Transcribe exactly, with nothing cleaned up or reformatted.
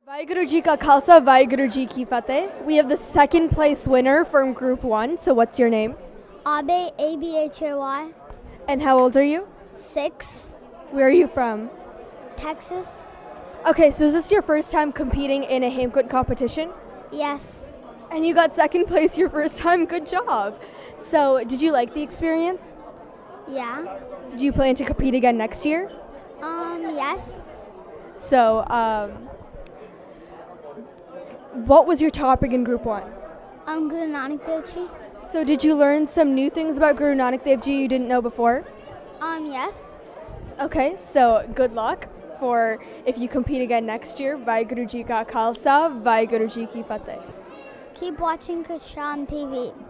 Vaheguru Ji Ka Khalsa, Vaheguru Ji Ki Fateh. We have the second place winner from Group one. So what's your name? Abhay, A B H A Y. And how old are you? Six. Where are you from? Texas. Okay, so is this your first time competing in a Hemkunt competition? Yes. And you got second place your first time. Good job. So did you like the experience? Yeah. Do you plan to compete again next year? Um, yes. So, um, what was your topic in Group one? Um, Guru Nanak Dev Ji. So did you learn some new things about Guru Nanak Dev Ji you didn't know before? Um, yes. Okay, so good luck for if you compete again next year. Vaheguru Ji Ka Khalsa, Vaheguru Ji Ki Fateh. Keep watching Kasham T V.